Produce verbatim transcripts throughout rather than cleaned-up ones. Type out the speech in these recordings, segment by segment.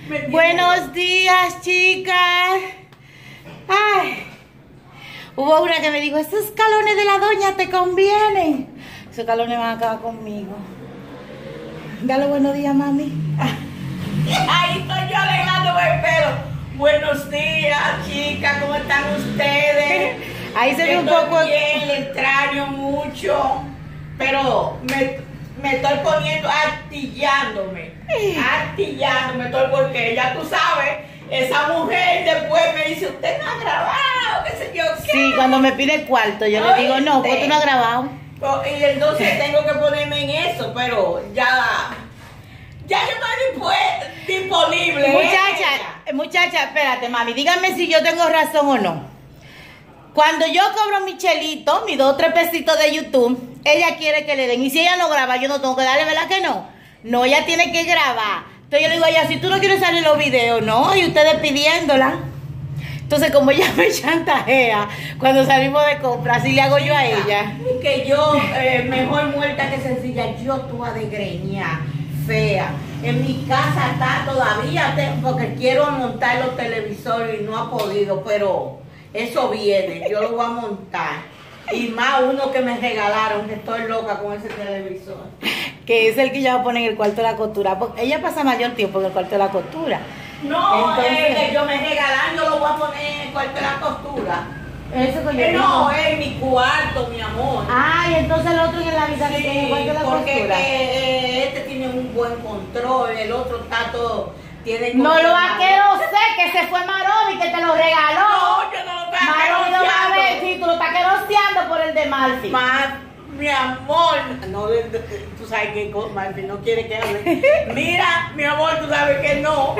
Buenos días, chicas. Ay, hubo una que me dijo, estos escalones de la doña te convienen. Esos escalones van a acabar conmigo. Dale buenos días, mami. Ahí estoy yo alejándome el pelo. Buenos días, chicas, ¿cómo están ustedes? Ahí se ve un Estoy poco... bien, le extraño mucho, pero me, me estoy poniendo, artillándome, artillándome estoy porque ya tú sabes, esa mujer después me dice, usted no ha grabado, qué sé yo, ¿qué? Sí, cuando me pide cuarto, yo le digo, no, porque tú no has grabado. Y entonces tengo que ponerme en eso, pero ya... Ya yo estoy disponible. Muchacha, ¿eh? muchacha, espérate, mami, dígame si yo tengo razón o no. Cuando yo cobro mi chelito, mis dos o tres pesitos de YouTube, ella quiere que le den. Y si ella no graba, yo no tengo que darle, ¿verdad que no? No, ella tiene que grabar. Entonces yo le digo a ella, si tú no quieres salir los videos, no, y ustedes pidiéndola. Entonces como ella me chantajea cuando salimos de compra, así le hago yo a ella. Que yo, eh, mejor muerta que sencilla, yo toda de greña, fea. En mi casa está todavía, porque quiero montar los televisores y no ha podido, pero eso viene, yo lo voy a montar. Y más uno que me regalaron, que estoy loca con ese televisor. Que es el que yo voy a poner en el cuarto de la costura, porque ella pasa mayor tiempo en el cuarto de la costura. No, entonces, es que yo me regalaron, yo lo voy a poner en el cuarto de la costura. Eso que yo Eh, digo. no, es mi cuarto, mi amor. Ah, y entonces el otro en la habitación Sí, tiene en el cuarto de la porque costura. eh, este tiene un buen control, el otro está todo... Tiene No lo vaquero sé sé que se fue Marobi, que te lo regaló. No, yo no lo estoy Marobi lo va a ver, aqueroseando. sí, tú lo estás queroseando por el de Malfi. Ma, mi amor, no, tú sabes que Malfi no quiere que hable. Mira, mi amor, tú sabes que no.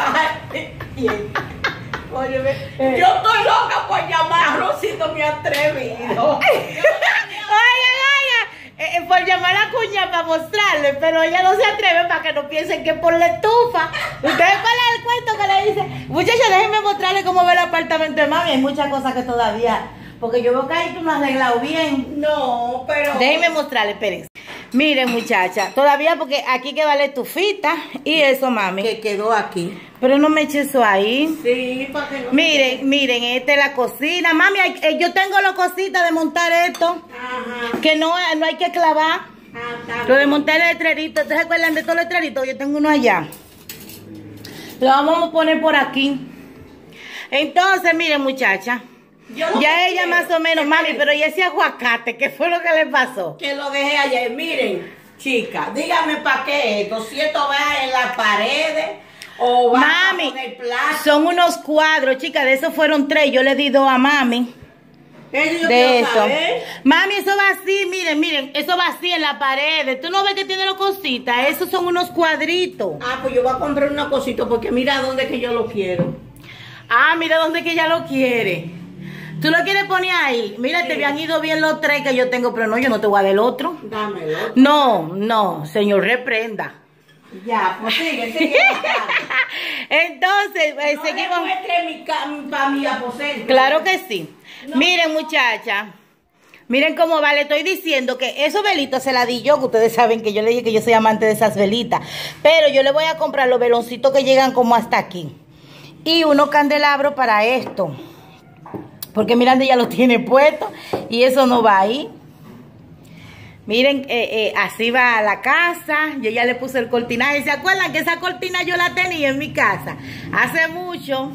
Óyeme, yo estoy loca por llamar a Rosito, me atrevido. Oigan, oigan, eh, eh, por llamar a la cuña para mostrarle, pero ella no se atreve para que no piensen que es por la estufa. ¿Ustedes cuál es el cuento que le dice? Muchachos, déjenme mostrarle cómo ve el apartamento de mami. Hay muchas cosas que todavía, porque yo veo que ahí tú no has arreglado bien. No, pero... Déjenme mostrarle, espérense. Miren, muchacha, todavía porque aquí que vale estufita y eso, mami. Que quedó aquí. Pero no me eche eso ahí. Sí, para que no... Miren, miren, esta es la cocina. Mami, hay- eh, yo tengo la cosita de montar esto. Ajá. Que no, no hay que clavar. Ah, está Lo de bien. montar el letrerito. ¿Ustedes se acuerdan de todos los letreritos? Yo tengo uno allá. Lo vamos a poner por aquí. Entonces, miren, muchacha. Yo lo Ya que ella quiero- más o menos, mami, pero ¿y ese aguacate? ¿Qué fue lo que le pasó? Que lo dejé ayer. Miren, chicas, díganme para qué esto. Si esto va en las paredes o va Mami, a poner plástico. son unos cuadros, chicas, de esos fueron tres. Yo le di dos a mami. Eso yo De quiero eso. saber. Mami, eso va así, miren, miren, eso va así en la pared. Tú no ves que tiene las cositas, esos son unos cuadritos. Ah, pues yo voy a comprar una cosita porque mira dónde que yo lo quiero. Ah, mira dónde que ella lo quiere. Tú lo quieres poner ahí. Mira, Sí. te habían ido bien los tres que yo tengo, pero no, yo no te voy a dar el otro. Dámelo. No, no, señor, reprenda. Ya, pues sigue, sigue. Entonces, eh, No seguimos. le muestre mi, para mi aposento. Claro que sí. No. Miren, muchacha. Miren cómo va, le estoy diciendo que esos velitos se la di yo, que ustedes saben que yo le dije que yo soy amante de esas velitas. Pero yo le voy a comprar los veloncitos que llegan como hasta aquí. Y unos candelabros para esto. Porque Miranda ya lo tiene puesto y eso no va ahí. Miren, eh, eh, así va la casa. Yo ya le puse el cortinaje. ¿Se acuerdan que esa cortina yo la tenía en mi casa? Hace mucho.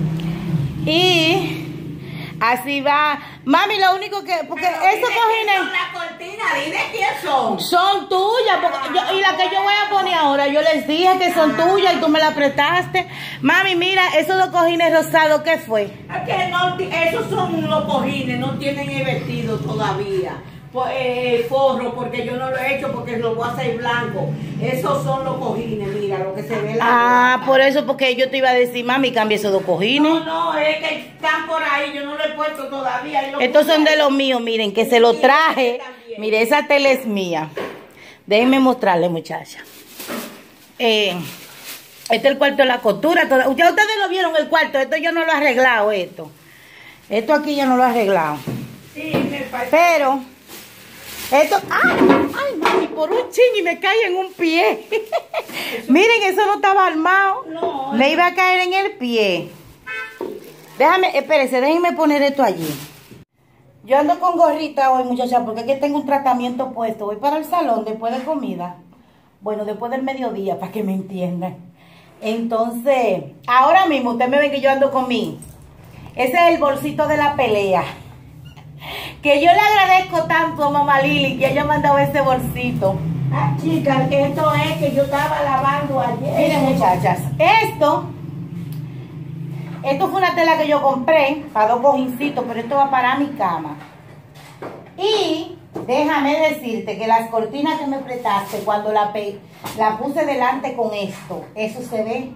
Y así va. Mami, lo único que... Porque Pero esos dime quién cojines son las cortinas, dime quién son. son tuyas. Porque yo- y la que yo voy a poner ahora, yo les dije que son tuyas y tú me la prestaste. Mami, mira, esos dos cojines rosados, ¿qué fue? Es que no, esos son los cojines, no tienen el vestido todavía. Pues, eh, forro, porque yo no lo he hecho porque lo voy a hacer blanco. Esos son los cojines, mira, lo que se ve la Ah, ropa. por eso, porque yo te iba a decir, mami, cambia esos dos cojines. No, no, es que están por ahí, yo no lo he puesto todavía. y lo Estos puse son de ahí. los míos, miren, que se los traje. Mire, esa tela es mía. Déjenme mostrarle, muchacha. Eh, este es el cuarto de la costura. Toda- Ustedes, ustedes lo vieron el cuarto. Esto yo no lo he arreglado, esto. Esto aquí yo no lo he arreglado. Sí, me parece. Pero, esto... ¡Ah! Ay, mami, por un ching y me cae en un pie. Miren, eso no estaba armado. No. Me iba a caer en el pie. Déjame, espérense, déjenme poner esto allí. Yo ando con gorrita hoy, muchacha, porque es que tengo un tratamiento puesto. Voy para el salón después de comida. Bueno, después del mediodía, para que me entiendan. Entonces, ahora mismo, ustedes me ven que yo ando con mi... Ese es el bolsito de la pelea. Que yo le agradezco tanto a mamá Lili que haya mandado ese bolsito. Ah, chicas, que esto es que yo estaba lavando ayer. Miren, muchachas, esto... Esto fue una tela que yo compré para dos cojincitos, pero esto va para mi cama. Y déjame decirte que las cortinas que me prestaste, cuando la, pe la puse delante con esto, eso se ve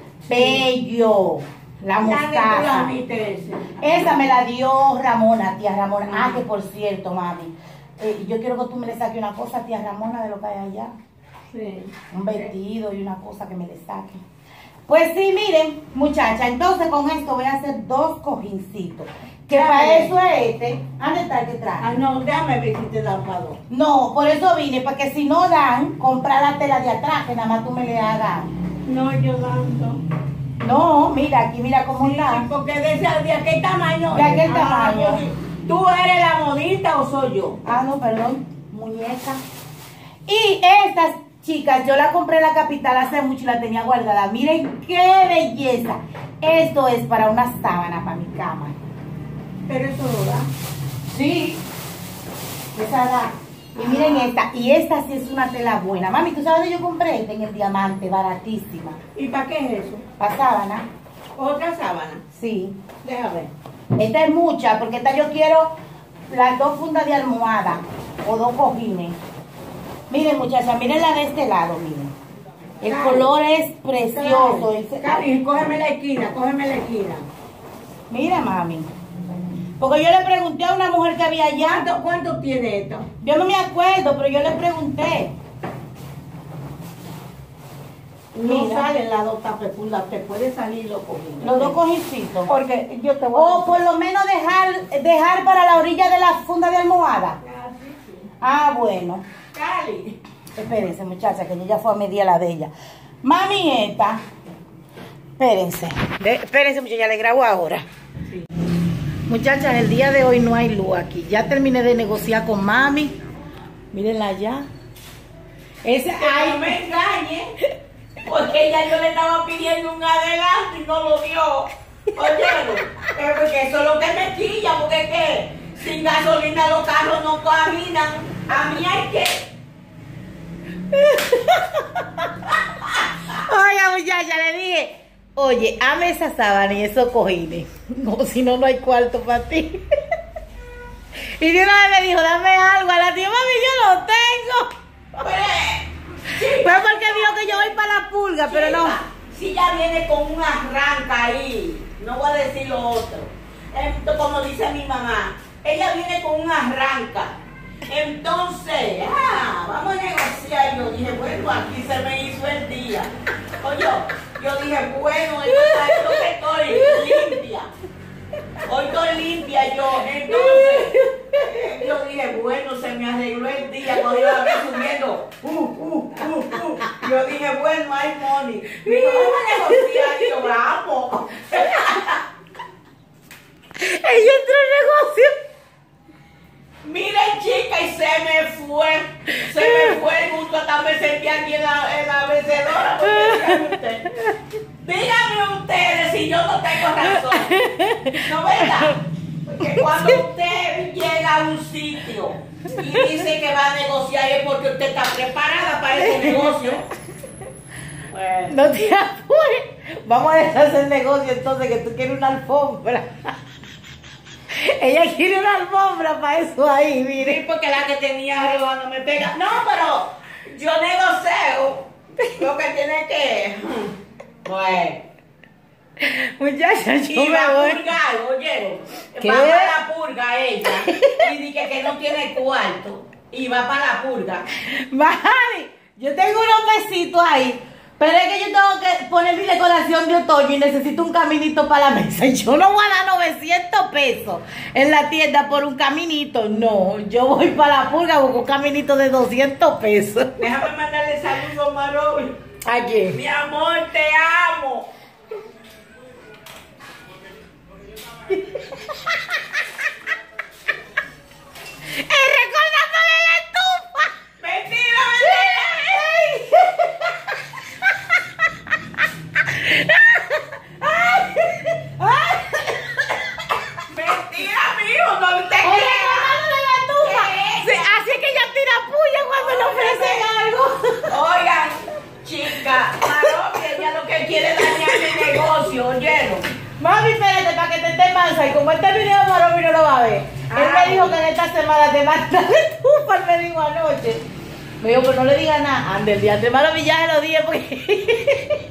bello. La mostaza. Esa me la dio Ramona, tía Ramona. Ah, que por cierto, mami, eh, yo quiero que tú me le saques una cosa, tía Ramona, de lo que hay allá. Sí. Un vestido y una cosa que me le saque. Pues sí, miren, muchacha, entonces con esto voy a hacer dos cojincitos. Que Dame. para eso es este. ¿Dónde está el que traje? Ah, no, déjame ver si te dan para dos. No, por eso vine, porque si no dan, comprar la tela de atrás, que nada más tú me le hagas. No, yo dando. No, mira, aquí mira cómo Sí, está. porque de, ese, de aquel tamaño. ¿De aquel Ah, tamaño? yo- ¿Tú eres la modista o soy yo? Ah, no, perdón, muñeca. Y estas chicas, yo la compré en la capital hace mucho y la tenía guardada. Miren qué belleza. Esto es para una sábana, para mi cama. Pero eso lo da. Sí, esa da. Y miren esta, y esta sí es una tela buena. Mami, ¿tú sabes dónde yo compré esta? En el Diamante, baratísima. ¿Y para qué es eso? ¿Para sábana? ¿Otra sábana? Sí. Déjame ver. Esta es mucha, porque esta yo quiero las dos fundas de almohada o dos cojines. Miren, muchachas, miren la de este lado, miren. El Cari, color es precioso. ese- Cari, cógeme la esquina, cógeme la esquina. Mira, mami. Porque yo le pregunté a una mujer que había allá. ¿Cuánto, cuánto tiene esto? Yo no me acuerdo, pero yo le pregunté. No Mira. salen las dos tapefundas, te puede salir los cojines. Los dos cojincitos. Porque yo te voy O por lo menos dejar, dejar para la orilla de la funda de almohada. Ah, sí, sí. Ah, bueno. Cali. Espérense, muchacha, que ella ya fue a medir la de ella. Mami, esta. Espérense. De- espérense, muchacha, le grabo ahora. Sí. Muchachas, el día de hoy no hay luz aquí. Ya terminé de negociar con mami. Mírenla allá. Ese, Que no ay, me engañe, porque ella yo le estaba pidiendo un adelanto y no lo dio. Oye, porque eso es lo que me quilla, porque es que sin gasolina los carros no caminan. A mí hay que... oiga, muchacha, le dije, oye, ame esa sábana y esos cojines. No, si no, no hay cuarto para ti. Y de una vez me dijo, dame algo a la tía, mami, yo lo tengo. Pues, Fue porque dijo que yo voy para la pulga, pero no. Si ya viene con un arranca ahí, no voy a decir lo otro. Esto, como dice mi mamá, ella viene con un arranca. Entonces, ah, vamos a negociar. Yo dije, bueno, aquí se me hizo el día. Oye, yo dije, bueno, esto está yo que estoy limpia. Hoy estoy limpia yo. Entonces, yo dije, bueno, se me arregló el día cuando yo la vi subiendo. Uh, uh, uh, uh. Yo dije, bueno, hay money. Digo, vamos a negociar. Y yo, vamos. Ella entró en negocio. Miren, chica, y se me fue. Se me fue el gusto. Hasta me sentí aquí en la, en la vencedora. Dígame usted. Dígame ustedes si yo no tengo razón. ¿No verdad? Porque cuando usted llega a un sitio y dice que va a negociar es porque usted está preparada para ese negocio. Bueno. No te apures. Vamos a deshacer el negocio entonces, que tú quieres una alfombra. Ella quiere una alfombra para eso ahí, Sí, mire. porque la que tenía arriba no me pega. No, pero yo negocio. Lo que tiene que... Bueno. Muchacha, yo Y me va a voy. purgar, oyeron. ¿Qué? Va para la purga ella. Y dice que no tiene cuarto. Y va para la purga. Mami, yo tengo unos pesitos ahí Pero es que yo tengo que poner mi decoración de otoño y necesito un caminito para la mesa. Y yo no voy a dar novecientos pesos en la tienda por un caminito. No, yo voy para la pulga con un caminito de doscientos pesos. Déjame mandarle saludos a Marobi. ¿A quién? Mi amor, te amo. ¡Es recordándole la estufa! Mentira, mentira. Mentira, mijo, no te ¡Es creas. recordándole la estufa! ¿Qué? Sí, así es que ella tira puya cuando le ofrecen algo. Oigan, chica, Marobi, ella lo que quiere es dañar mi negocio, ¿oyeron? Mami, espérate, para que te esté mansa. Y como este video Marobi no lo va a ver. Ah, Él me dijo que en esta semana te manda la estufa. Él me dijo anoche. Me dijo, pero no le diga nada. Ande, el día de Marobi ya se lo dije porque...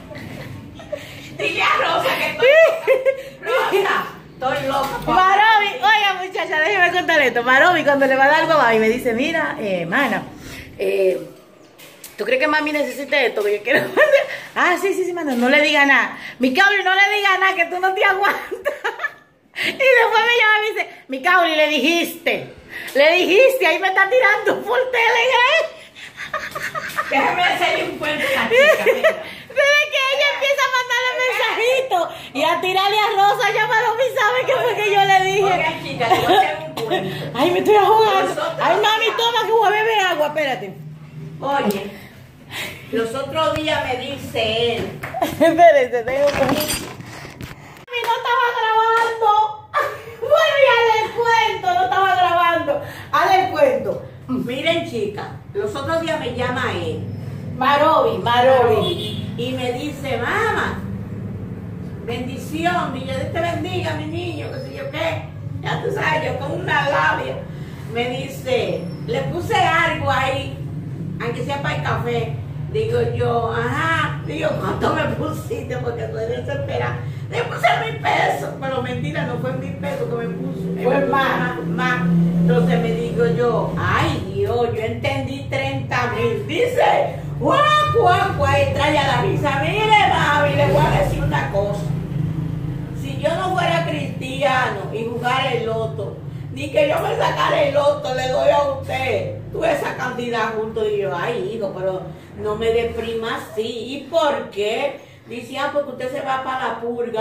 Dile a Rosa que estoy loca. Rosa, estoy loca. por- Marobi, oiga muchacha, déjeme contarle esto. Marobi cuando le va a dar algo a mami me dice, mira, eh, mana, eh, ¿tú crees que mami necesita esto? Que yo quiero mandar. Ah, sí, sí, sí, mana, no le diga nada. Mi Cauli, no le diga nada, que tú no te aguantas. Y después me llama y me dice, mi Cauli, le dijiste, le dijiste, ahí me está tirando por Telegram. Déjame hacerle un cuento a la chica, mira. Desde que ella empieza a mandarle mensajitos y a tirarle a Rosa, ya Marobi sabe que fue que yo le dije. Oigan, chica, te voy a hacer un cuento. Ay, me estoy ahogando. Nosotros- Ay, mami, toma que voy a beber agua, espérate. Oye, los otros días me dice él. Espérate, tengo que... Mami, no estaba grabando. Bueno, y hazle el cuento, no estaba grabando. Hazle el cuento. Miren, chica, los otros días me llama él. Marobi, Marobi. Y me dice, mamá, bendición, y Dios te bendiga, mi niño, qué sé yo qué. Ya tú sabes, yo con una labia. Me dice, le puse algo ahí, aunque sea para el café. Digo yo, ajá. Digo, ¿cuánto me pusiste? Porque estoy desesperada. Le puse mil pesos, pero mentira, no fue mil pesos que me puso. Fue Me puso más. más. Entonces me digo yo, ay Dios, yo entendí treinta mil. Dice, guau, guau, guau, y trae a la risa. Mire, mami, le voy a decir una cosa. Si yo no fuera cristiano y jugara el loto, ni que yo me sacara el loto, le doy a usted toda esa cantidad junto. Y yo, ay, hijo, pero no me deprima así. ¿Y por qué? Dice, ah, porque usted se va para la purga.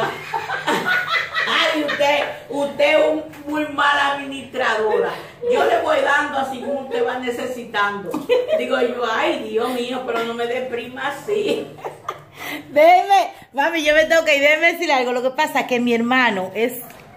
Ay, usted, usted es un muy mala administradora. Yo le voy dando así como usted va necesitando. Digo yo, ay, Dios mío, pero no me deprima así. Déjeme, mami, yo me tengo que ir, déjeme decir algo. Lo que pasa es que mi hermano es...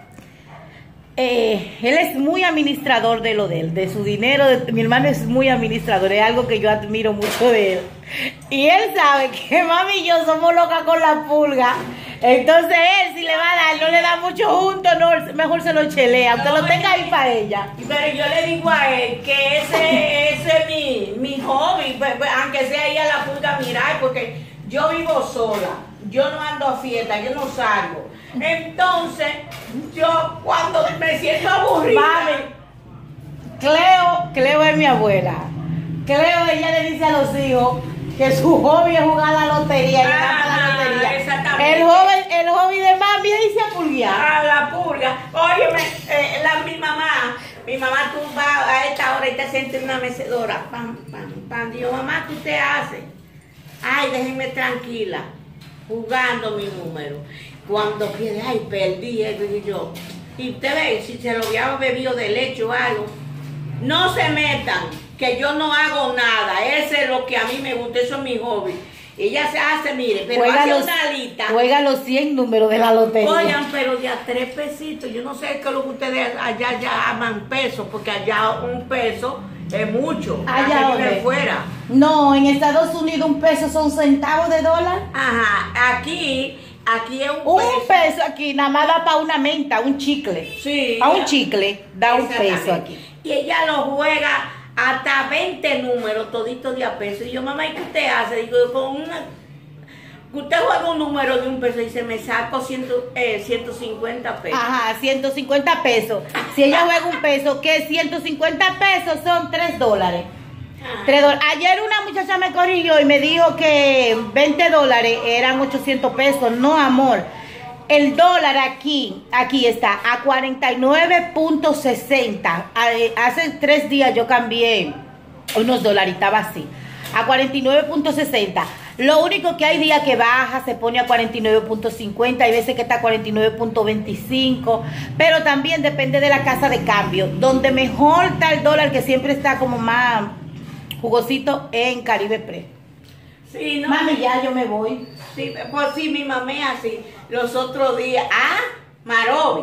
Eh, él es muy administrador de lo de él, de su dinero. De, mi hermano es muy administrador, es algo que yo admiro mucho de él. Y él sabe que mami y yo somos locas con la pulga. Entonces él, si le va a dar, no le da mucho junto, no, mejor se lo chelea, aunque lo tenga ahí para ella. Pero yo le digo a él que ese, ese es mi, mi hobby, pues, pues, aunque sea ir a la pulga a mirar, porque yo vivo sola, yo no ando a fiesta, yo no salgo. Entonces, yo cuando me siento aburrida, Mami, Cleo, Cleo es mi abuela. Cleo, ella le dice a los hijos que su hobby es jugar a la lotería. Y Ah, ganar la lotería. exactamente. El hobby, el hobby de mami es irse a pulguear. a la pulga, óyeme, eh, la, mi mamá, mi mamá tú vas a esta hora y te sientes en una mecedora, pam, pam, pam, digo, mamá, ¿qué usted hace? Ay, déjenme tranquila, jugando mi número. Cuando quiere, ay, perdí esto, y yo, y usted ve, si se lo había bebido de leche o algo, no se metan, que yo no hago nada, ese es lo que a mí me gusta, eso es mi hobby. Ella se hace, mire, pero Juega hace los, una lista. juega los cien números de la lotería. Oigan, pero de a tres pesitos, yo no sé qué es lo que ustedes allá ya aman pesos, porque allá un peso es mucho. Allá la que dónde? vive fuera. No, en Estados Unidos un peso son centavos de dólar. Ajá, aquí, aquí es un, Un peso. peso aquí nada más da para una menta, un chicle. Sí. A un chicle da un Exactamente. peso aquí. Y ella lo juega hasta veinte números, toditos de a peso. Y yo, mamá, ¿y qué usted hace? Digo, con una... Usted juega un número de un peso y se me saco ciento, eh, ciento cincuenta pesos. Ajá, ciento cincuenta pesos. Si ella juega un peso, que ciento cincuenta pesos son tres dólares. tres dólares. Ayer una muchacha me corrigió y me dijo que veinte dólares eran ochocientos pesos. No, amor. El dólar aquí, aquí está a cuarenta y nueve punto sesenta. Hace tres días yo cambié unos dólares y estaba así. A cuarenta y nueve punto sesenta. Lo único que hay días que baja, se pone a cuarenta y nueve punto cincuenta, hay veces que está a cuarenta y nueve punto veinticinco, pero también depende de la casa de cambio. Donde mejor está el dólar, que siempre está como más jugosito, en Caribe Pre. Sí, no, Mami, ya yo me voy. Sí, pues sí, mi mamá es así. Los otros días, ah, Marobi,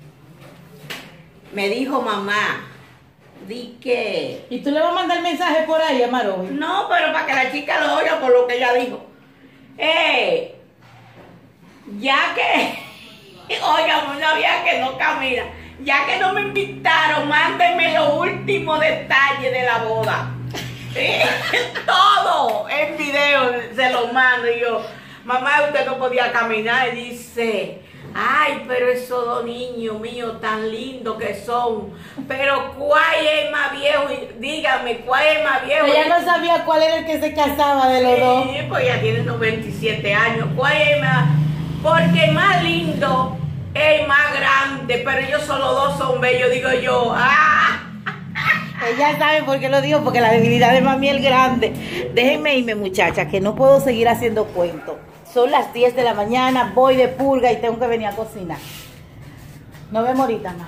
me dijo mamá, di que... ¿Y tú le vas a mandar mensaje por ahí a Marobi? No, pero para que la chica lo oiga por lo que ella dijo. Eh, ya que, oiga, una vieja que no camina, ya que no me invitaron, mándenme los últimos detalles de la boda. Sí, todo en video se lo mando. Y yo, mamá, usted no podía caminar. Y dice, ay, pero esos dos niños míos tan lindos que son. Pero ¿cuál es más viejo? Dígame, ¿cuál es más viejo? Ella no sabía cuál era el que se casaba de los sí, dos. Pues ya tiene noventa y siete años. ¿Cuál es más? Porque el más lindo es el más grande, pero ellos solo dos son bellos. Digo yo, ah. Ella sabe por qué lo digo, porque la debilidad de mami es grande. Déjenme irme, muchachas, que no puedo seguir haciendo cuentos. Son las diez de la mañana, voy de purga y tengo que venir a cocinar. Nos vemos ahorita más.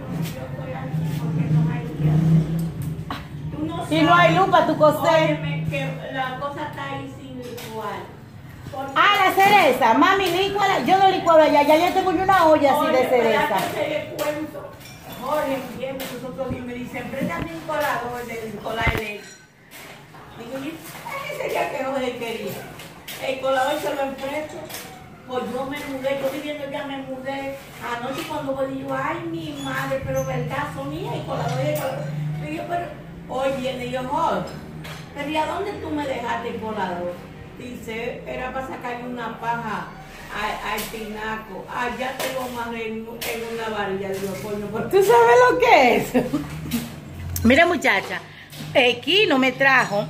Si no hay luz para tu coser. Que la cosa está ahí sin licuar. Ah, la cereza, mami, licuala. Yo no licuado allá, ya yo tengo una olla así de cereza. Jorge, bien, nosotros días me dicen, préstame un colador del colar eléctrico. Digo, ¿qué sería que Jorge quería? El colador se lo empresto. Pues yo me mudé, yo viviendo ya me mudé. Anoche cuando voy, digo, ay, mi madre, pero verdad, son hijas, el colador y el colador. Y yo, pero, hoy viene, y yo, Jorge, pero ¿y a dónde tú me dejaste el colador? Dice, era para sacarle una paja al tinaco. Allá te lo amarré en, en una varilla. Digo, coño, ¿por ¿tú sabes lo que es? Mira, muchacha, eh, Kino me trajo,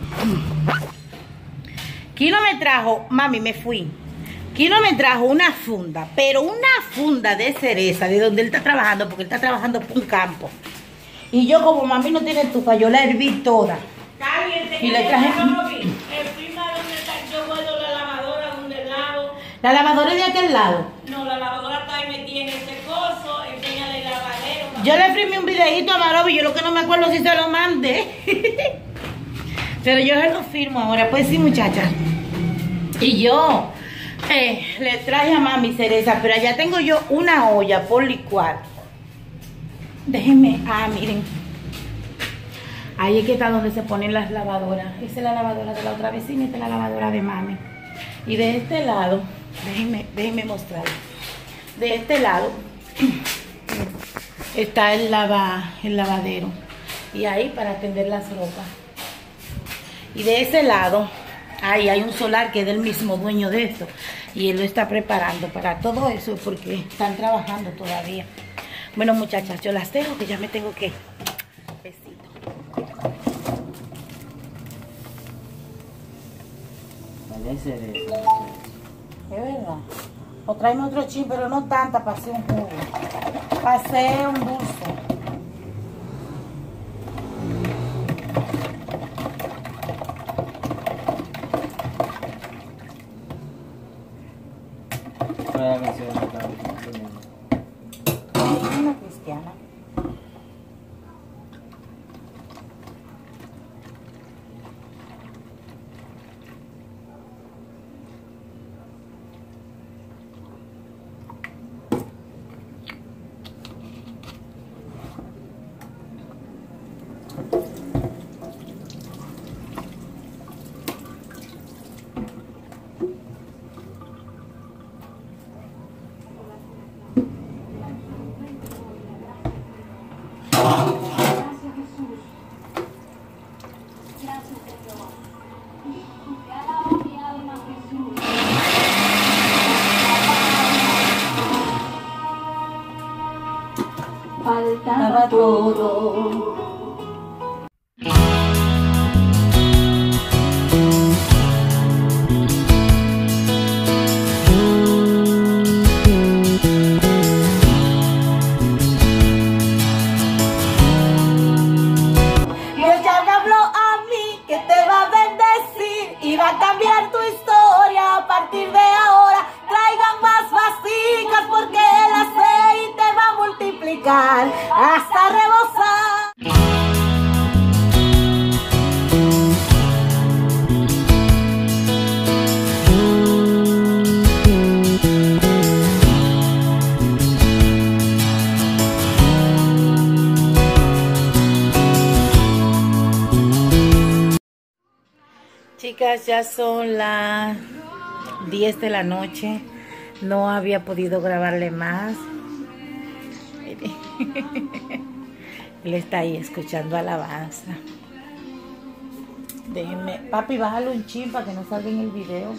Kino me trajo, mami, me fui. Kino me trajo una funda, pero una funda de cereza, de donde él está trabajando, porque él está trabajando por un campo. Y yo, como mami no tiene estufa, yo la herví toda. Caliente, y le traje... el prima donde está, yo guardo la lavadora donde lavo. ¿La lavadora es de aquel lado? No, la lavadora está ahí metida en ese coso, enséñale el lavadero. Yo le imprimí un videíto a Marobi, yo lo que no me acuerdo si se lo mandé. Pero yo se lo firmo ahora, pues sí, muchacha. Y yo eh, le traje a mami cereza, pero allá tengo yo una olla por licuar. Déjenme, ah, miren. Ahí es que está donde se ponen las lavadoras. Esa es la lavadora de la otra vecina, esta es la lavadora de mami. Y de este lado, déjenme, déjenme mostrar. De este lado está el, lava, el lavadero. Y ahí para tender las ropas. Y de ese lado, ahí hay un solar que es del mismo dueño de esto. Y él lo está preparando para todo eso porque están trabajando todavía. Bueno, muchachas, yo las dejo que ya me tengo que... Besito. Parece de eso. Es verdad. O tráeme otro chin, pero no tanta para hacer un jugo. Para hacer un dulce. ¿Cuál es la canción que estaba poniendo? Es una cristiana. Faltaba todo. picar hasta rebosar. Chicas, ya son las diez de la noche. No había podido grabarle más. Él está ahí escuchando alabanza. Déjenme, papi, bájalo un chin para que no salga en el video.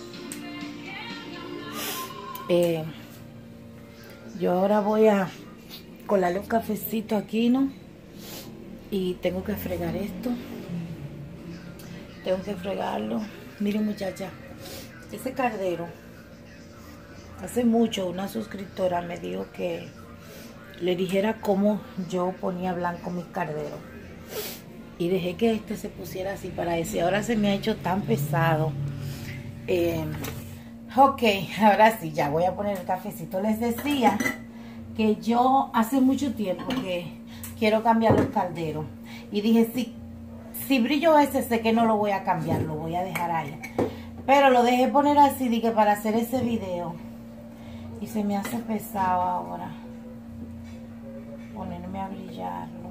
Eh, yo ahora voy a colarle un cafecito aquí, ¿no? Y tengo que fregar esto. Tengo que fregarlo. Miren, muchacha, ese cardero, hace mucho una suscriptora me dijo que le dijera cómo yo ponía blanco mis carderos. Y dejé que este se pusiera así para ese. Ahora se me ha hecho tan pesado. Eh, ok, ahora sí, ya voy a poner el cafecito. Les decía que yo hace mucho tiempo que quiero cambiar los calderos. Y dije, sí. Si brillo ese, sé que no lo voy a cambiar, lo voy a dejar ahí. Pero lo dejé poner así, dije, para hacer ese video. Y se me hace pesado ahora ponerme a brillarlo.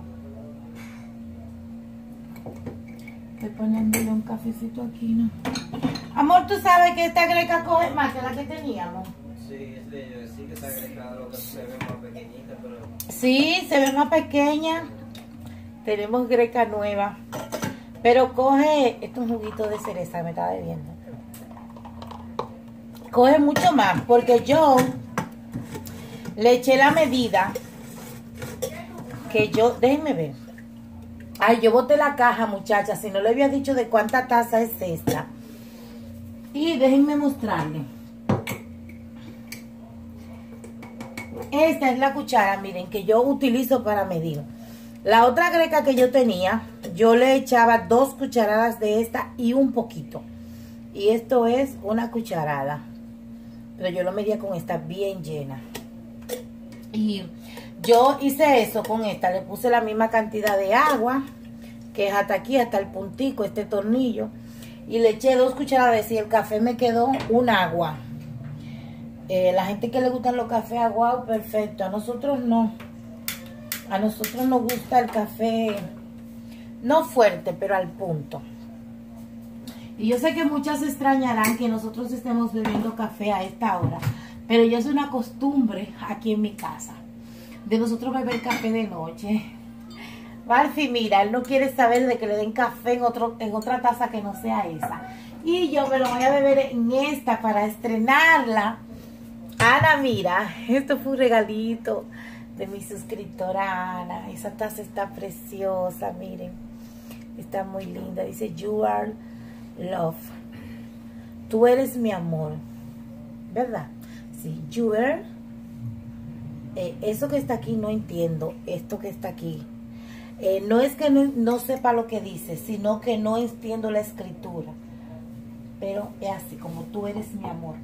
Estoy poniéndole un cafecito aquí, ¿no? Amor, ¿tú sabes que esta greca coge más que la que teníamos? Sí, es de ellos, sí que está agregado, lo que se ve más pequeñita, pero... Sí, se ve más pequeña. Tenemos greca nueva. Pero coge, esto es un juguito de cereza que me estaba bebiendo. Coge mucho más, porque yo le eché la medida que yo, déjenme ver. Ay, yo boté la caja, muchachas, si no le había dicho de cuánta taza es esta. Y déjenme mostrarle. Esta es la cuchara, miren, que yo utilizo para medir. La otra greca que yo tenía, yo le echaba dos cucharadas de esta y un poquito. Y esto es una cucharada. Pero yo lo medía con esta bien llena. Y yo hice eso con esta. Le puse la misma cantidad de agua, que es hasta aquí, hasta el puntico, este tornillo. Y le eché dos cucharadas y el café me quedó un agua. Eh, la gente que le gustan los cafés aguados, perfecto. A nosotros no. A nosotros nos gusta el café, no fuerte, pero al punto. Y yo sé que muchas se extrañarán que nosotros estemos bebiendo café a esta hora. Pero ya es una costumbre aquí en mi casa, de nosotros beber café de noche. Barfi, mira, él no quiere saber de que le den café en, otro, en otra taza que no sea esa. Y yo me lo voy a beber en esta para estrenarla. Ana, mira, esto fue un regalito de mi suscriptora Ana. Esa taza está preciosa, miren. Está muy linda. Dice, you are love. Tú eres mi amor. ¿Verdad? Sí, you are. Eh, eso que está aquí no entiendo. Esto que está aquí. Eh, no es que no, no sepa lo que dice, sino que no entiendo la escritura. Pero es así, como tú eres mi amor.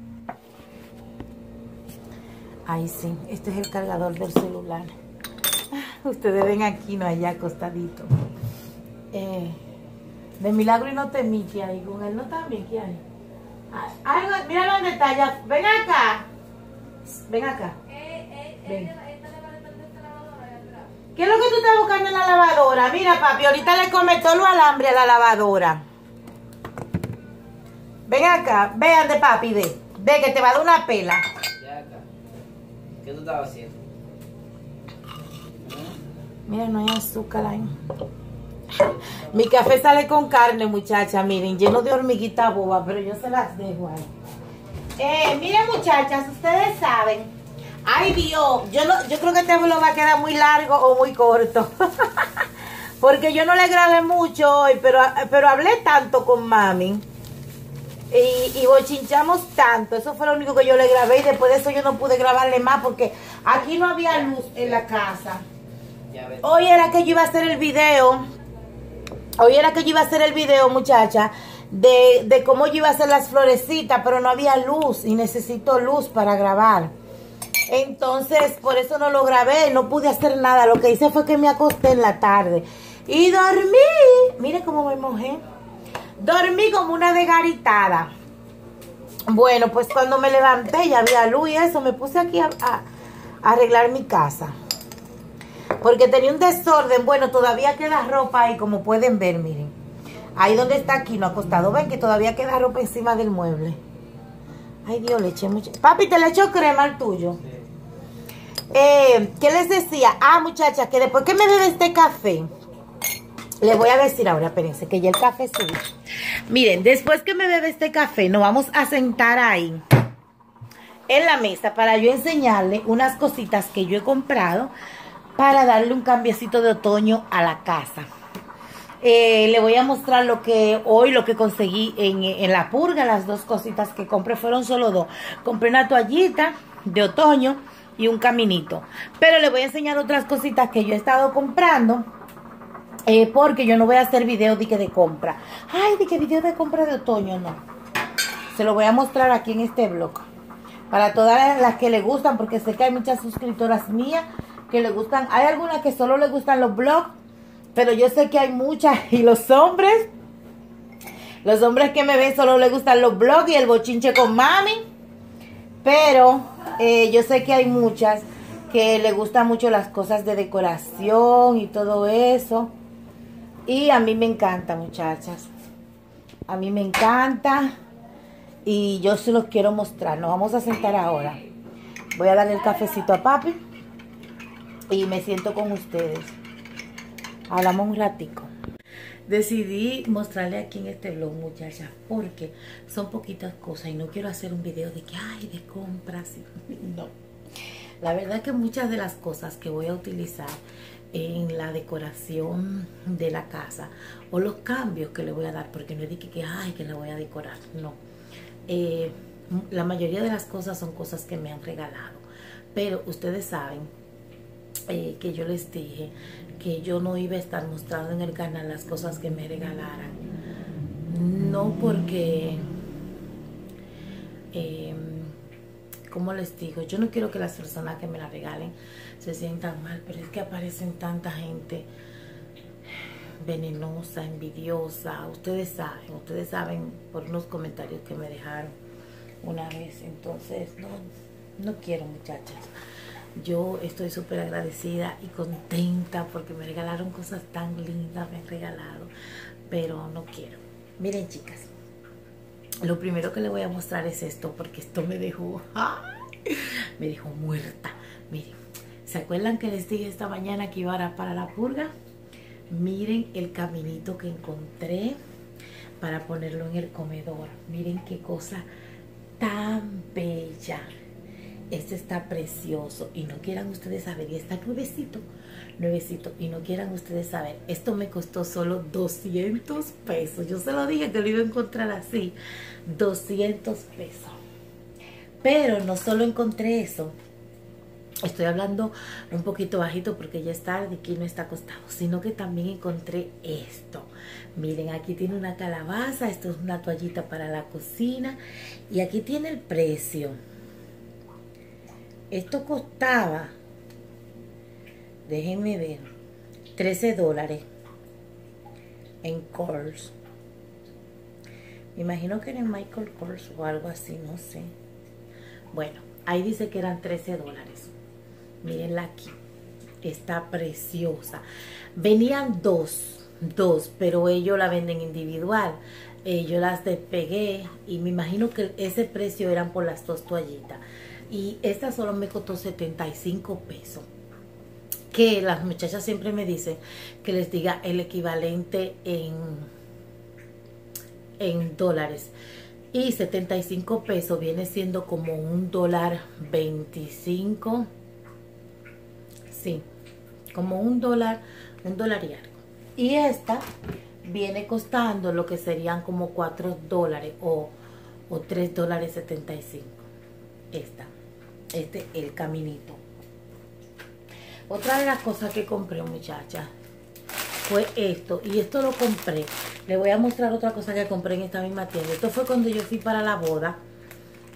Ay, sí, este es el cargador del celular. Ustedes ven aquí, no allá, acostadito. Eh, de milagro y no temí, que hay con él no también, ¿qué hay? Ay, mira dónde está, ya. Ven acá. Ven acá. Ven. ¿Qué es lo que tú estás buscando en la lavadora? Mira, papi, ahorita le come todo lo alambre a la lavadora. Ven acá, vean de papi, ve. Ve que te va a dar una pela. ¿Qué tú estabas haciendo? Mira, no hay azúcar ahí. Mi café sale con carne, muchacha, miren, lleno de hormiguita boba, pero yo se las dejo ahí. Eh, miren, muchachas, ustedes saben. Ay, Dios, yo, no, yo creo que este vlog va a quedar muy largo o muy corto. Porque yo no le grabé mucho hoy, pero, pero hablé tanto con mami. Y, y bochinchamos tanto. Eso fue lo único que yo le grabé. Y después de eso yo no pude grabarle más porque aquí no había luz en la casa. Hoy era que yo iba a hacer el video. Hoy era que yo iba a hacer el video, muchacha, de, de cómo yo iba a hacer las florecitas, pero no había luz y necesito luz para grabar. Entonces, por eso no lo grabé, no pude hacer nada. Lo que hice fue que me acosté en la tarde y dormí. Mire cómo me mojé. Dormí como una desgaritada. Bueno, pues cuando me levanté ya había luz y eso. Me puse aquí a, a, a arreglar mi casa. Porque tenía un desorden. Bueno, todavía queda ropa ahí, como pueden ver, miren. Ahí donde está aquí, no acostado. Ven que todavía queda ropa encima del mueble. Ay, Dios, le eché mucho. Papi, ¿te le echo crema al tuyo? Sí. Eh, ¿qué les decía? Ah, muchachas, que después que me bebe este café, les voy a decir ahora, espérense, que ya el café sube. Miren, después que me bebe este café, nos vamos a sentar ahí en la mesa para yo enseñarle unas cositas que yo he comprado para darle un cambiecito de otoño a la casa. Eh, le voy a mostrar lo que hoy, lo que conseguí en, en la purga. Las dos cositas que compré fueron solo dos. Compré una toallita de otoño y un caminito. Pero le voy a enseñar otras cositas que yo he estado comprando. Eh, porque yo no voy a hacer video de que de compra. Ay, de que video de compra de otoño, no. Se lo voy a mostrar aquí en este blog. Para todas las que le gustan, porque sé que hay muchas suscriptoras mías que le gustan. Hay algunas que solo le gustan los blogs. Pero yo sé que hay muchas. Y los hombres, los hombres que me ven solo les gustan los blogs y el bochinche con mami. Pero eh, yo sé que hay muchas que les gustan mucho las cosas de decoración y todo eso. Y a mí me encanta, muchachas. A mí me encanta. Y yo se los quiero mostrar. Nos vamos a sentar ahora. Voy a darle el cafecito a papi. Y me siento con ustedes. Hablamos un ratico. Decidí mostrarle aquí en este vlog, muchachas, porque son poquitas cosas y no quiero hacer un video de que, ay, de compras. No. La verdad que muchas de las cosas que voy a utilizar en la decoración de la casa o los cambios que le voy a dar, porque no es de que, que ay, que la voy a decorar, no. Eh, la mayoría de las cosas son cosas que me han regalado, pero ustedes saben eh, que yo les dije que yo no iba a estar mostrando en el canal las cosas que me regalaran. No porque, eh, ¿cómo les digo? Yo no quiero que las personas que me la regalen se sientan mal, pero es que aparecen tanta gente venenosa, envidiosa. Ustedes saben, ustedes saben por unos comentarios que me dejaron una vez. Entonces, no, no quiero, muchachas. Yo estoy súper agradecida y contenta porque me regalaron cosas tan lindas, me han regalado, pero no quiero. Miren, chicas, lo primero que les voy a mostrar es esto, porque esto me dejó, ¡ay! Me dejó muerta. Miren, ¿se acuerdan que les dije esta mañana que iba a para la purga? Miren el caminito que encontré para ponerlo en el comedor. Miren qué cosa tan bella. Este está precioso y no quieran ustedes saber, y está nuevecito, nuevecito, y no quieran ustedes saber, esto me costó solo doscientos pesos. Yo se lo dije que lo iba a encontrar así, doscientos pesos. Pero no solo encontré eso, estoy hablando un poquito bajito porque ya es tarde y aquí no está acostado, sino que también encontré esto. Miren, aquí tiene una calabaza, esto es una toallita para la cocina y aquí tiene el precio. Esto costaba, déjenme ver, trece dólares en Kors. Me imagino que era en Michael Kors o algo así, no sé. Bueno, ahí dice que eran trece dólares. Mírenla aquí. Está preciosa. Venían dos, dos, pero ellos la venden individual. Eh, yo las despegué y me imagino que ese precio eran por las dos toallitas. Y esta solo me costó setenta y cinco pesos. Que las muchachas siempre me dicen que les diga el equivalente en, en dólares. Y setenta y cinco pesos viene siendo como un dólar veinticinco. Sí, como un dólar, un dólar y algo. Y esta viene costando lo que serían como cuatro dólares o, o tres dólares setenta y cinco. Esta. Este el caminito. Otra de las cosas que compré, muchachas, fue esto. Y esto lo compré. Les voy a mostrar otra cosa que compré en esta misma tienda. Esto fue cuando yo fui para la boda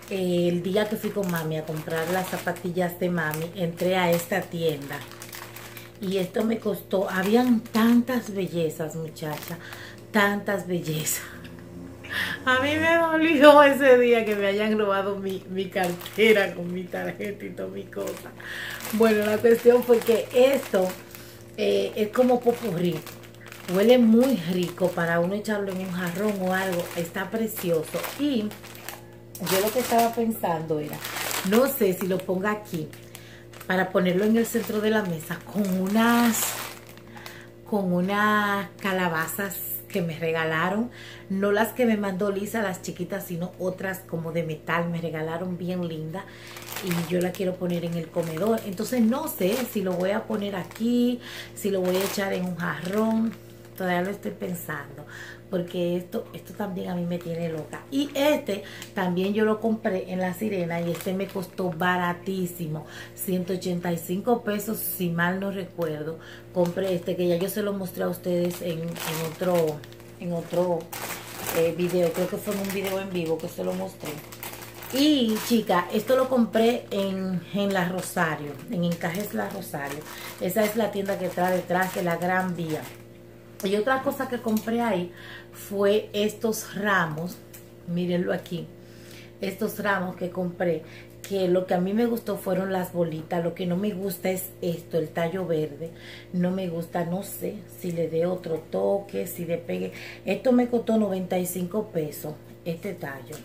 eh, el día que fui con mami a comprar las zapatillas de mami, entré a esta tienda. Y esto me costó, habían tantas bellezas, muchacha, tantas bellezas. A mí me dolió ese día que me hayan robado mi, mi cartera con mi tarjeta y toda mi cosa. Bueno, la cuestión fue que esto eh, es como popurrí. Huele muy rico para uno echarlo en un jarrón o algo. Está precioso. Y yo lo que estaba pensando era, no sé si lo ponga aquí para ponerlo en el centro de la mesa con unas, con unas calabazas que me regalaron, no las que me mandó Lisa, las chiquitas, sino otras como de metal, me regalaron bien linda y yo la quiero poner en el comedor. Entonces no sé si lo voy a poner aquí, si lo voy a echar en un jarrón, todavía lo estoy pensando, porque esto, esto también a mí me tiene loca. Y este también yo lo compré en La Sirena y este me costó baratísimo, ciento ochenta y cinco pesos si mal no recuerdo. Compré este que ya yo se lo mostré a ustedes en, en otro, en otro eh, video, creo que fue en un video en vivo que se lo mostré. Y chica, esto lo compré en, en La Rosario, en Encajes La Rosario. Esa es la tienda que está detrás de la Gran Vía. Y otra cosa que compré ahí fue estos ramos, mírenlo aquí, estos ramos que compré, que lo que a mí me gustó fueron las bolitas, lo que no me gusta es esto, el tallo verde, no me gusta, no sé si le dé otro toque, si le pegue. Esto me costó noventa y cinco pesos, este tallo,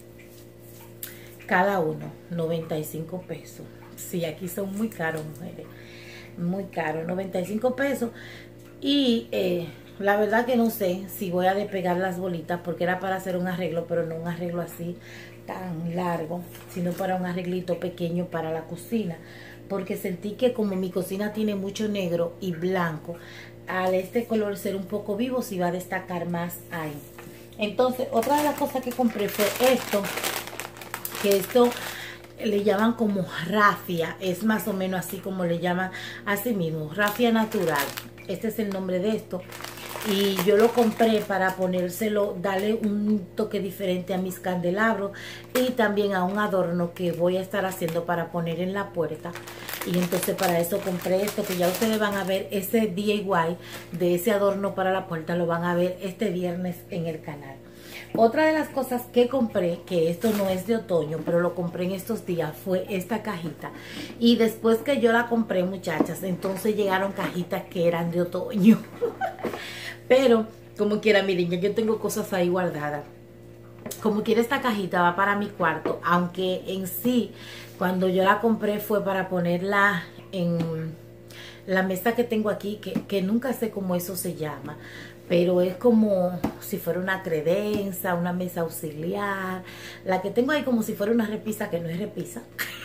cada uno, noventa y cinco pesos. Sí, aquí son muy caros, mujeres, muy caros, noventa y cinco pesos. Y eh, la verdad que no sé si voy a despegar las bolitas porque era para hacer un arreglo, pero no un arreglo así tan largo, sino para un arreglito pequeño para la cocina, porque sentí que como mi cocina tiene mucho negro y blanco, al este color ser un poco vivo se va a destacar más ahí. Entonces otra de las cosas que compré fue esto, que esto le llaman como rafia, es más o menos así como le llaman así mismo, rafia natural. Este es el nombre de esto. Y yo lo compré para ponérselo, darle un toque diferente a mis candelabros y también a un adorno que voy a estar haciendo para poner en la puerta. Y entonces para eso compré esto, que ya ustedes van a ver ese D I Y de ese adorno para la puerta, lo van a ver este viernes en el canal. Otra de las cosas que compré, que esto no es de otoño, pero lo compré en estos días, fue esta cajita. Y después que yo la compré, muchachas, entonces llegaron cajitas que eran de otoño. Pero, como quiera, miren, yo tengo cosas ahí guardadas. Como quiera, esta cajita va para mi cuarto, aunque en sí, cuando yo la compré fue para ponerla en la mesa que tengo aquí, que, que nunca sé cómo eso se llama. Pero es como si fuera una credenza, una mesa auxiliar. La que tengo ahí como si fuera una repisa, que no es repisa.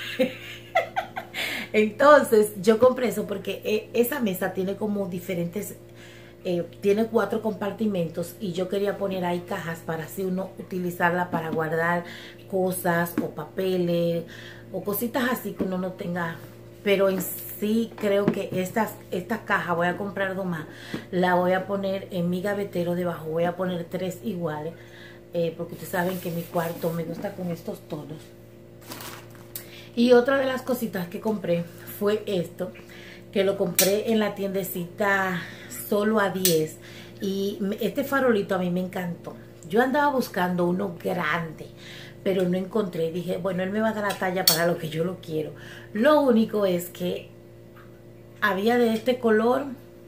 Entonces yo compré eso porque esa mesa tiene como diferentes, eh, tiene cuatro compartimentos. Y yo quería poner ahí cajas para así uno utilizarla para guardar cosas o papeles o cositas así que uno no tenga. Pero en sí creo que estas, esta caja voy a comprar dos más. La voy a poner en mi gavetero debajo. Voy a poner tres iguales. Eh, porque ustedes saben que mi cuarto me gusta con estos tonos. Y otra de las cositas que compré fue esto. Que lo compré en la tiendecita Solo a diez. Y este farolito a mí me encantó. Yo andaba buscando uno grande, pero no encontré. Dije, bueno, él me va a dar la talla para lo que yo lo quiero. Lo único es que había de este color,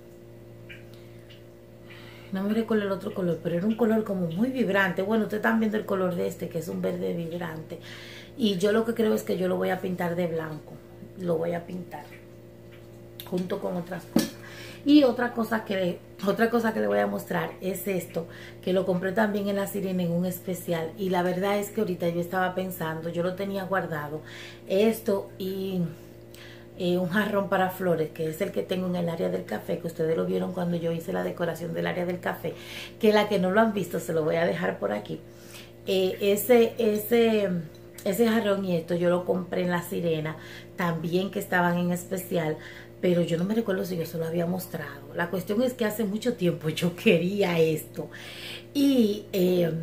no me recuerdo el otro color, pero era un color como muy vibrante. Bueno, ustedes están viendo el color de este, que es un verde vibrante. Y yo lo que creo es que yo lo voy a pintar de blanco. Lo voy a pintar junto con otras cosas. Y otra cosa que otra cosa que le voy a mostrar es esto, que lo compré también en La Sirena en un especial. Y la verdad es que ahorita yo estaba pensando, yo lo tenía guardado, esto y eh, un jarrón para flores, que es el que tengo en el área del café, que ustedes lo vieron cuando yo hice la decoración del área del café, que la que no lo han visto se lo voy a dejar por aquí. Eh, ese, ese, ese jarrón y esto yo lo compré en La Sirena, también que estaban en especial. Pero yo no me recuerdo si yo se lo había mostrado. La cuestión es que hace mucho tiempo yo quería esto. Y eh,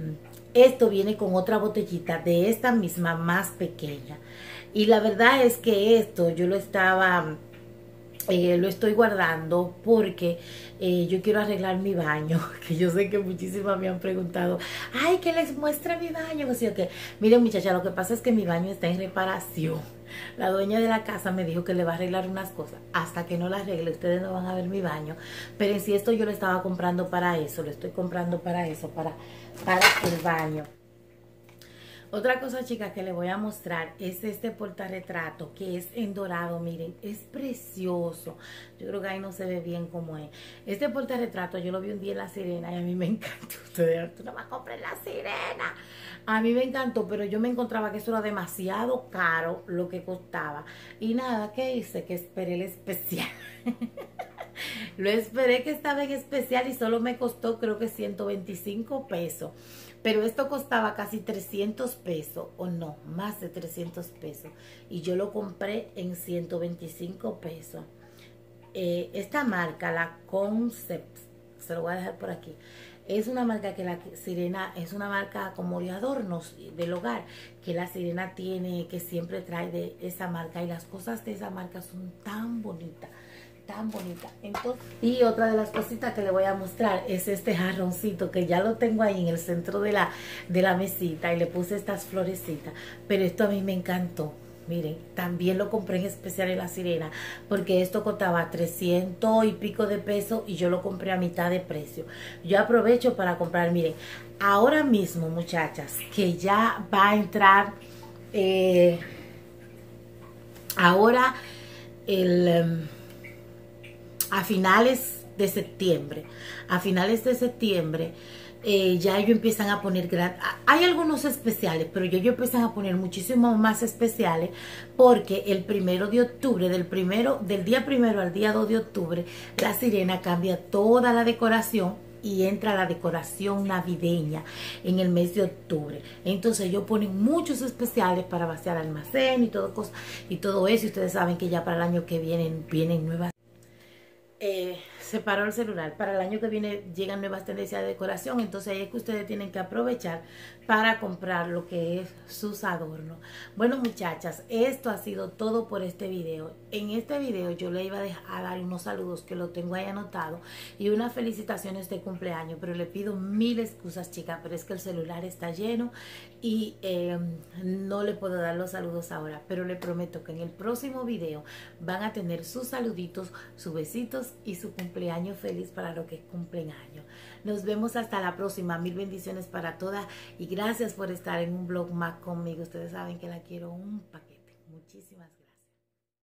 Esto viene con otra botellita de esta misma más pequeña. Y la verdad es que esto yo lo estaba... Eh, lo estoy guardando porque eh, yo quiero arreglar mi baño, que yo sé que muchísimas me han preguntado, ay, que les muestre mi baño, o sea, que miren muchacha, lo que pasa es que mi baño está en reparación. La dueña de la casa me dijo que le va a arreglar unas cosas, hasta que no la arregle ustedes no van a ver mi baño, pero en sí esto yo lo estaba comprando para eso, lo estoy comprando para eso, para, para el baño. Otra cosa, chicas, que les voy a mostrar es este portarretrato que es en dorado. Miren, es precioso. Yo creo que ahí no se ve bien cómo es. Este portarretrato yo lo vi un día en La Sirena y a mí me encantó. Ustedes, tú no vas a comprar La Sirena. A mí me encantó, pero yo me encontraba que eso era demasiado caro lo que costaba. Y nada, ¿qué hice? Que esperé el especial. Lo esperé que estaba en especial y solo me costó creo que ciento veinticinco pesos. Pero esto costaba casi trescientos pesos, o no, más de trescientos pesos. Y yo lo compré en ciento veinticinco pesos. Eh, esta marca, la Concept, se lo voy a dejar por aquí. Es una marca que la Sirena, es una marca como de adornos del hogar, que la Sirena tiene, que siempre trae de esa marca. Y las cosas de esa marca son tan bonitas. Tan bonita. Entonces, y otra de las cositas que le voy a mostrar es este jarroncito que ya lo tengo ahí en el centro de la, de la mesita y le puse estas florecitas, pero esto a mí me encantó. Miren, también lo compré en especial en La Sirena porque esto costaba trescientos y pico de pesos y yo lo compré a mitad de precio. Yo aprovecho para comprar, miren, ahora mismo muchachas, que ya va a entrar eh, ahora el... a finales de septiembre, a finales de septiembre eh, ya ellos empiezan a poner, gran, hay algunos especiales, pero ya ellos empiezan a poner muchísimos más especiales porque el primero de octubre, del primero, del día primero al día dos de octubre, La Sirena cambia toda la decoración y entra la decoración navideña en el mes de octubre. Entonces ellos ponen muchos especiales para vaciar almacén y todo, cosa, y todo eso, y ustedes saben que ya para el año que viene vienen nuevas. Eh, se paró el celular. Para el año que viene llegan nuevas tendencias de decoración, entonces ahí es que ustedes tienen que aprovechar para comprar lo que es sus adornos. Bueno muchachas, esto ha sido todo por este video. En este video yo le iba a, dejar, a dar unos saludos que lo tengo ahí anotado y unas felicitaciones de cumpleaños, pero le pido mil excusas, chicas, pero es que el celular está lleno y eh, no le puedo dar los saludos ahora, pero le prometo que en el próximo video van a tener sus saluditos, sus besitos y su cumpleaños feliz para los que cumplen años. Nos vemos hasta la próxima. Mil bendiciones para todas y gracias por estar en un vlog más conmigo. Ustedes saben que la quiero un paquete. Muchísimas gracias.